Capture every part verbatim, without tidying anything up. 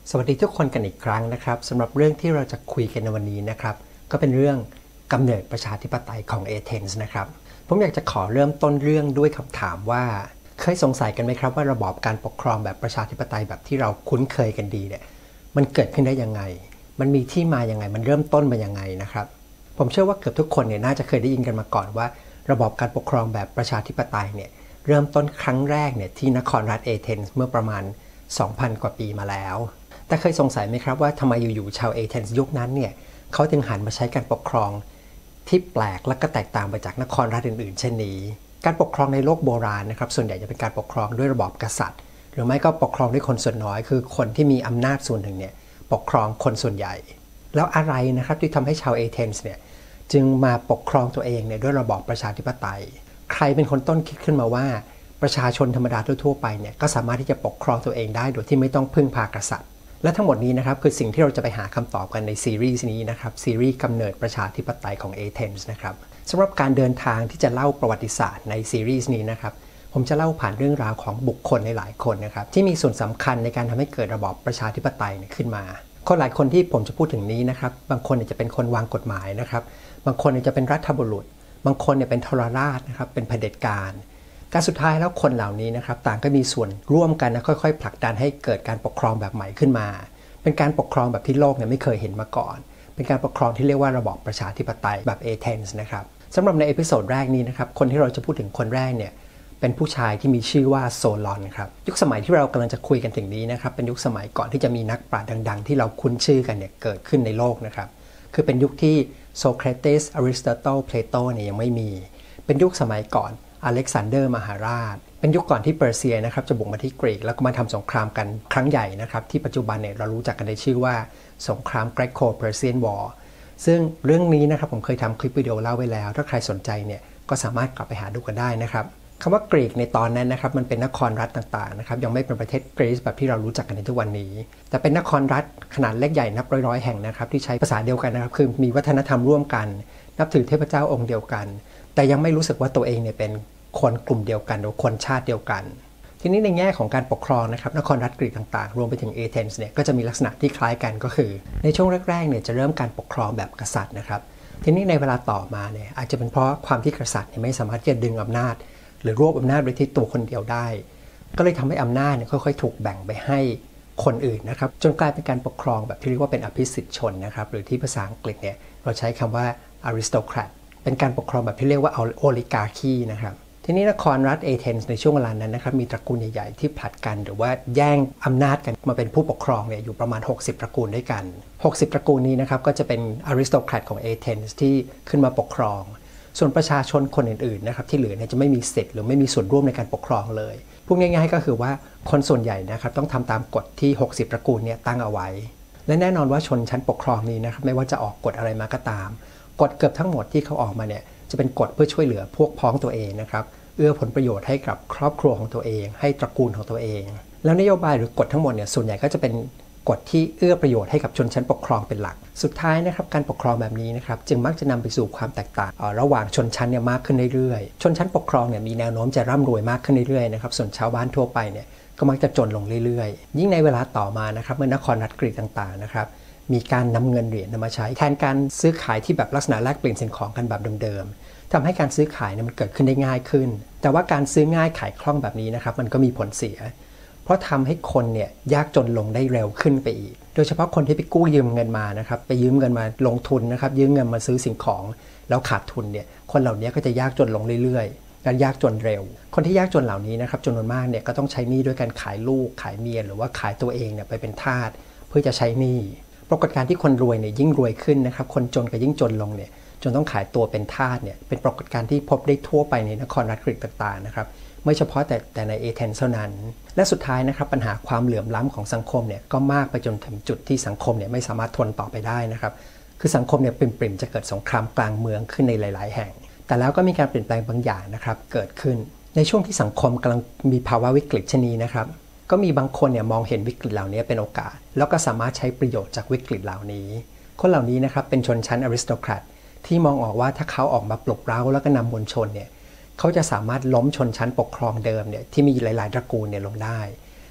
สวัสดีทุกคนกันอีกครั้งนะครับสำหรับเรื่องที่เราจะคุยกันในวันนี้นะครับก็เป็นเรื่องกำเนิดประชาธิปไตยของเอเธนส์นะครับผมอยากจะขอเริ่มต้นเรื่องด้วยคำถามว่าเคยสงสัยกันไหมครับว่าระบอบการปกครองแบบประชาธิปไตยแบบที่เราคุ้นเคยกันดีเนี่ยมันเกิดขึ้นได้ยังไงมันมีที่มายังไงมันเริ่มต้นมายังไงนะครับผมเชื่อว่าเกือบทุกคนเนี่ยน่าจะเคยได้ยินกันมาก่อนว่าระบอบการปกครองแบบประชาธิปไตยเนี่ยเริ่มต้นครั้งแรกเนี่ยที่นครรัฐเอเธนส์เมื่อประมาณ สองพัน กว่าปีมาแล้วแต่เคยสงสัยไหมครับว่าทำไมอยู่ๆชาวเอเธนส์ยุคนั้นเนี่ยเขาถึงหันมาใช้การปกครองที่แปลกและก็แตกต่างไปจากนครรัฐอื่นๆเช่นนี้การปกครองในโลกโบราณนะครับส่วนใหญ่จะเป็นการปกครองด้วยระบอบกษัตริย์หรือไม่ก็ปกครองด้วยคนส่วนน้อยคือคนที่มีอำนาจส่วนหนึ่งเนี่ยปกครองคนส่วนใหญ่แล้วอะไรนะครับที่ทำให้ชาวเอเธนส์เนี่ยจึงมาปกครองตัวเองเนี่ยด้วยระบอบประชาธิปไตยใครเป็นคนต้นคิดขึ้นมาว่าประชาชนธรรมดาทั่วๆไปเนี่ยก็สามารถที่จะปกครองตัวเองได้โดยที่ไม่ต้องพึ่งพากษัตริย์และทั้งหมดนี้นะครับคือสิ่งที่เราจะไปหาคำตอบกันในซีรีส์นี้นะครับซีรีส์กำเนิดประชาธิปไตยของเอเธนส์นะครับสำหรับการเดินทางที่จะเล่าประวัติศาสตร์ในซีรีส์นี้นะครับผมจะเล่าผ่านเรื่องราวของบุคคลหลายๆคนนะครับที่มีส่วนสำคัญในการทำให้เกิดระบอบประชาธิปไตยขึ้นมาคนหลายคนที่ผมจะพูดถึงนี้นะครับบางคนจะเป็นคนวางกฎหมายนะครับบางคนจะเป็นรัฐบุรุษบางคนเป็นทรราชนะครับเป็นเผด็จการการสุดท้ายแล้วคนเหล่านี้นะครับต่างก็มีส่วนร่วมกันนะค่อยๆผลักดันให้เกิดการปกครองแบบใหม่ขึ้นมาเป็นการปกครองแบบที่โลกเนี่ยไม่เคยเห็นมาก่อนเป็นการปกครองที่เรียกว่าระบอบประชาธิปไตยแบบเอเธนส์นะครับสำหรับในเอพิโซดแรกนี้นะครับคนที่เราจะพูดถึงคนแรกเนี่ยเป็นผู้ชายที่มีชื่อว่าโซลอนครับยุคสมัยที่เรากำลังจะคุยกันถึงนี้นะครับเป็นยุคสมัยก่อนที่จะมีนักปราชญ์ดังๆที่เราคุ้นชื่อกันเนี่ยเกิดขึ้นในโลกนะครับคือเป็นยุคที่โซเครติสอริสโตเติลเพลโตเนี่ยยังไม่มีเป็นยุคสมัยก่อนอเล็กซานเดอร์มหาราชเป็นยุคก่อนที่เปอร์เซียนะครับจะบุกมาที่กรีกแล้วก็มาทำสงครามกันครั้งใหญ่นะครับที่ปัจจุบันเนี่ยเรารู้จักกันในชื่อว่าสงครามแกรโคเพอร์เซียนวอร์ซึ่งเรื่องนี้นะครับผมเคยทำคลิปวิดีโอเล่าไว้แล้วถ้าใครสนใจเนี่ยก็สามารถกลับไปหาดูกันได้นะครับคำว่ากรีกในตอนนั้นนะครับมันเป็นนครรัฐต่างๆนะครับยังไม่เป็นประเทศกรีซแบบที่เรารู้จักกันในทุกวันนี้แต่เป็นนครรัฐขนาดเล็กใหญ่นับร้อยๆแห่งนะครับที่ใช้ภาษาเดียวกันนะครับคือมีวัฒนธรรมร่วมกันนับถือเทพเจ้าองค์เดียวกันแต่ยังไม่รู้สึกว่าตัวเองเนี่ยเป็นคนกลุ่มเดียวกันหรือคนชาติเดียวกันทีนี้ในแง่ของการปกครองนะครับนครรัฐกรีกต่างๆรวมไปถึงเอเธนส์เนี่ยก็จะมีลักษณะที่คล้ายกันก็คือในช่วงแรกๆเนี่ยจะเริ่มการปกครองแบบกษัตริย์นะครับทีนี้ในเวลาต่อมาเนี่ยอาจจะเป็นเพราะความที่กษัตริย์เนี่ยไม่สามารถที่จะดึงอำนาจหรือรวบอำนาจไว้ที่ตัวคนเดียวได้ก็เลยทำให้อำนาจเนี่ยค่อยๆถูกแบ่งไปให้คนอื่นนะครับจนกลายเป็นการปกครองแบบที่เรียกว่าเป็นอภิสิทธิชนนะครับหรือที่ภาษาอังกฤษเนี่ยเราใช้คำว่า aristocrat เป็นการปกครองแบบที่เรียกว่า oligarchy นะครับทีนี้นครรัฐเอเธนส์ในช่วงเวลานั้นนะครับมีตระกูลใหญ่ๆที่ผลัดกันหรือว่าแย่งอำนาจกันมาเป็นผู้ปกครองเนี่ยอยู่ประมาณหกสิบตระกูลด้วยกันหกสิบตระกูลนี้นะครับก็จะเป็น aristocrat ของเอเธนส์ที่ขึ้นมาปกครองส่วนประชาชนคนอื่นๆนะครับที่เหลือเนี่ยจะไม่มีสิทธิ์หรือไม่มีส่วนร่วมในการปกครองเลยพูดง่ายๆก็คือว่าคนส่วนใหญ่นะครับต้องทำตามกฎที่หกสิบตระกูลเนี่ยตั้งเอาไว้และแน่นอนว่าชนชั้นปกครองนี้นะครับไม่ว่าจะออกกฎอะไรมาก็ตามกฎเกือบทั้งหมดที่เขาออกมาเนี่ยจะเป็นกฎเพื่อช่วยเหลือพวกพ้องตัวเองนะครับเอื้อผลประโยชน์ให้กับครอบครัวของตัวเองให้ตระกูลของตัวเองแล้วนโยบายหรือกฎทั้งหมดเนี่ยส่วนใหญ่ก็จะเป็นกฎที่เอื้อประโยชน์ให้กับชนชั้นปกครองเป็นหลักสุดท้ายนะครับการปกครองแบบนี้นะครับจึงมักจะนำไปสู่ความแตกต่างระหว่างชนชั้นเนี่ยมากขึ้นเรื่อยๆชนชั้นปกครองเนี่ยมีแนวโน้มจะร่ำรวยมากขึ้นเรื่อยๆนะครับส่วนชาวบ้านทั่วไปเนี่ยก็มักจะจนลงเรื่อยๆยิ่งในเวลาต่อมานะครับเมื่อนครรัฐกรีกต่างๆนะครับมีการนำเงินเหรียญมาใช้แทนการซื้อขายที่แบบลักษณะแลกเปลี่ยนสิ่งของกันแบบเดิมๆทำให้การซื้อขายเนี่ยมันเกิดขึ้นได้ง่ายขึ้นแต่ว่าการซื้อง่ายขายคล่องแบบนี้นะครับมันก็มีผลเสียเพราะทำให้คนเนี่ยยากจนลงได้เร็วขึ้นไปอีกโดยเฉพาะคนที่ไปกู้ยืมเงินมานะครับไปยืมเงินมาลงทุนนะครับยืมเงินมาซื้อสิ่งของแล้วขาดทุนเนี่ยคนเหล่านี้ก็จะยากจนลงเรื่อยๆการยากจนเร็วคนที่ยากจนเหล่านี้นะครับจำนวนมากเนี่ยก็ต้องใช้หนี้ด้วยการขายลูกขายเมียหรือว่าขายตัวเองเนี่ยไปเป็นทาสเพื่อจะใช้หนี้ปรากฏการณ์ที่คนรวยเนี่ยยิ่งรวยขึ้นนะครับคนจนก็ยิ่งจนลงเนี่ยจนต้องขายตัวเป็นทาสเนี่ยเป็นปรากฏการณ์ที่พบได้ทั่วไปในนครรัฐกรีกต่างๆนะครับไม่เฉพาะแต่แต่ในเอเธนส์เท่านั้นและสุดท้ายนะครับปัญหาความเหลื่อมล้ำของสังคมเนี่ยก็มากไปจนถึงจุดที่สังคมเนี่ยไม่สามารถทนต่อไปได้นะครับคือสังคมเนี่ยปริ่มๆจะเกิดสงครามกลางเมืองขึ้นในหลายๆแห่งแต่แล้วก็มีการเปลี่ยนแปลงบางอย่างนะครับเกิดขึ้นในช่วงที่สังคมกำลังมีภาวะวิกฤตเช่นนี้นะครับก็มีบางคนเนี่ยมองเห็นวิกฤตเหล่านี้เป็นโอกาสแล้วก็สามารถใช้ประโยชน์จากวิกฤตเหล่านี้คนเหล่านี้นะครับเป็นชนชั้นอริสโตแครตที่มองออกว่าถ้าเขาออกมาปลุกเร้าแล้วก็นำมวลชนเนี่ยเขาจะสามารถล้มชนชั้นปกครองเดิมเนี่ยที่มีหลายๆตระกูลเนี่ยลงได้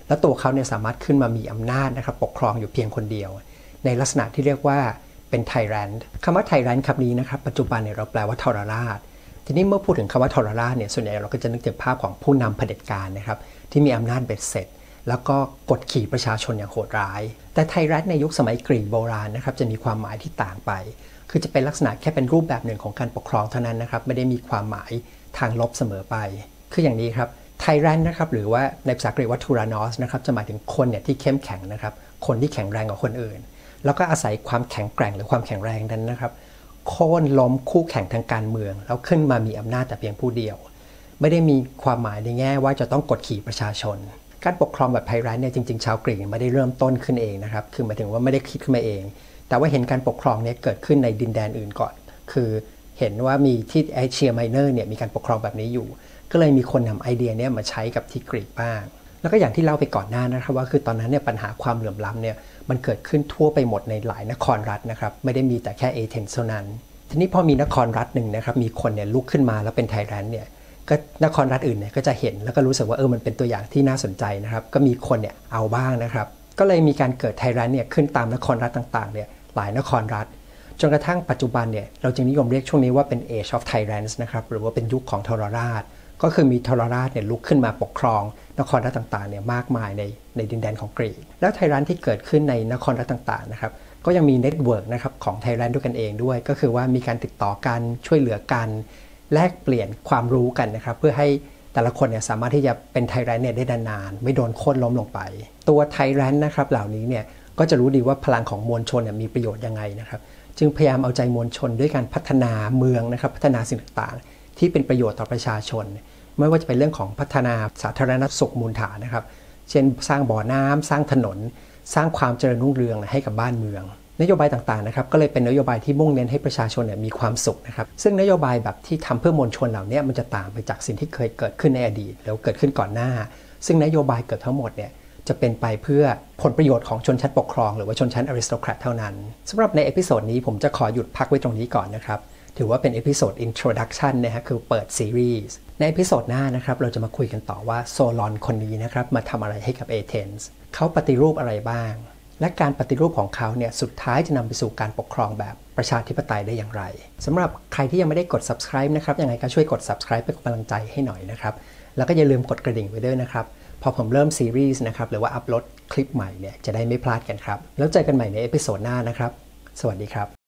แล้วตัวเขาเนี่ยสามารถขึ้นมามีอำนาจนะครับปกครองอยู่เพียงคนเดียวในลักษณะที่เรียกว่าเป็นไทแรนต์คำว่าไทแรนต์คำนี้นะครับปัจจุบันเนี่ยเราแปลว่าทรราชทีนี้เมื่อพูดถึงคำว่าทรราชเนี่ยส่วนใหญ่เราก็จะนึกถึงภาพของผู้นำเผด็จการนะครับที่มีอำนาจเบ็ดเสร็จแล้วก็กดขี่ประชาชนอย่างโหดร้ายแต่ไทแรนต์ในยุคสมัยกรีกโบราณนะครับจะมีความหมายที่ต่างไปคือจะเป็นลักษณะแค่เป็นรูปแบบหนึ่งของการปกครองเท่านั้นนะครับไม่ได้มีความหมายทางลบเสมอไปคืออย่างนี้ครับไทแรนต์นะครับหรือว่าในภาษากรีกว่าทูรานอสนะครับจะหมายถึงคนเนี่ยที่เข้มแข็งนะครับคนที่แข็งแรงกว่าคนอื่นแล้วก็อาศัยความแข็งแกร่งหรือความแข็งแรงนั้นนะครับโค่นล้มคู่แข่งทางการเมืองแล้วขึ้นมามีอำนาจแต่เพียงผู้เดียวไม่ได้มีความหมายในแง่ว่าจะต้องกดขี่ประชาชนการปกครองแบบไทแรนต์เนี่ยจริงๆชาวกรีกไม่ได้เริ่มต้นขึ้นเองนะครับคือหมายถึงว่าไม่ได้คิดขึ้นมาเองแต่ว่าเห็นการปกครองเนี่ยเกิดขึ้นในดินแดนอื่นก่อนคือเห็นว่ามีที่เอเชียไมเนอร์เนี่ยมีการปกครองแบบนี้อยู่ก็เลยมีคนนำไอเดียเนี่ยมาใช้กับที่กรีกบ้างแล้วก็อย่างที่เล่าไปก่อนหน้านะครับว่าคือตอนนั้นเนี่ยปัญหาความเหลื่อมล้ำเนี่ยมันเกิดขึ้นทั่วไปหมดในหลายนครรัฐนะครับไม่ได้มีแต่แค่เอเธนส์เท่านั้นทีนี้พอมีนครรัฐหนึ่งนะครับมีคนเนี่ยลุกขึ้นมาแล้วเป็นไทแรนต์เนี่ยก็นครรัฐอื่นเนี่ยก็จะเห็นแล้วก็รู้สึกว่าเออมันเป็นตัวอย่างที่น่าสนใจนะครับก็มีคนเนี่ยเอาบ้างนะครับก็เลยมีการเกิดไทแรนต์เนี่ยขึ้นตามนครรัฐต่างๆเนี่ยหลายนครรัฐจนกระทั่งปัจจุบันเนี่ยเราจึงนิยมเรียกช่วงนี้ว่าเป็น Age of Tyrants นะครับหรือว่าเป็นยุคของทรราชก็คือมีทรราชเนี่ยลุกขึ้นมาปกครองนครรัฐต่างๆเนี่ยมากมายในในดินแดนของกรีกแล้วไทแรนต์ที่เกิดขึ้นในนครรัฐต่างๆนะครับก็ยังมีเน็ตเวิร์กนะครับของไทแรนต์ด้วยกันเองด้วยก็คือว่ามีการติดต่อกันช่วยเหลือกันแลกเปลี่ยนความรู้กันนะครับเพื่อให้แต่ละคนเนี่ยสามารถที่จะเป็นไทแรนต์เนี่ยได้นานๆไม่โดนโค่นล้มลงไปตัวไทแรนต์นะครับเหล่านี้เนี่ยก็จะรู้ดีว่าพลังของมวลชนเนี่ยมีประโยชน์ยังไงนะครับจึงพยายามเอาใจมวลชนด้วยการพัฒนาเมืองนะครับพัฒนาสิ่งต่างๆที่เป็นประโยชน์ต่อประชาชนไม่ว่าจะเป็นเรื่องของพัฒนาสาธารณสุขมูลฐานนะครับเช่นสร้างบ่อน้ำสร้างถนนสร้างความเจริญรุ่งเรืองให้กับบ้านเมืองนโยบายต่างๆนะครับก็เลยเป็นนโยบายที่มุ่งเน้นให้ประชาชนเนี่ยมีความสุขนะครับซึ่งนโยบายแบบที่ทำเพื่อมวลชนเหล่านี้มันจะต่างไปจากสิ่งที่เคยเกิดขึ้นในอดีตแล้วเกิดขึ้นก่อนหน้าซึ่งนโยบายเกิดทั้งหมดเนี่ยจะเป็นไปเพื่อผลประโยชน์ของชนชั้นปกครองหรือว่าชนชั้นอริสโตแครตเท่านั้นสำหรับในเอพิโซดนี้ผมจะขอหยุดพักไว้ตรงนี้ก่อนนะครับถือว่าเป็นเอพิโซด introduction นะฮะคือเปิดซีรีส์ในเอพิโซดหน้านะครับเราจะมาคุยกันต่อว่าโซลอนคนนี้นะครับมาทำอะไรให้กับเอเธนส์เขาปฏิรูปอะไรบ้างและการปฏิรูปของเขาเนี่ยสุดท้ายจะนำไปสู่การปกครองแบบประชาธิปไตยได้อย่างไรสำหรับใครที่ยังไม่ได้กด subscribe นะครับยังไงก็ช่วยกด subscribe เป็นกำลังใจให้หน่อยนะครับแล้วก็อย่าลืมกดกระดิ่งไว้ด้วยนะครับพอผมเริ่มซีรีส์นะครับหรือว่าอัปโหลดคลิปใหม่เนี่ยจะได้ไม่พลาดกันครับแล้วเจอกันใหม่ในเอพิโซดหน้านะครับสวัสดีครับ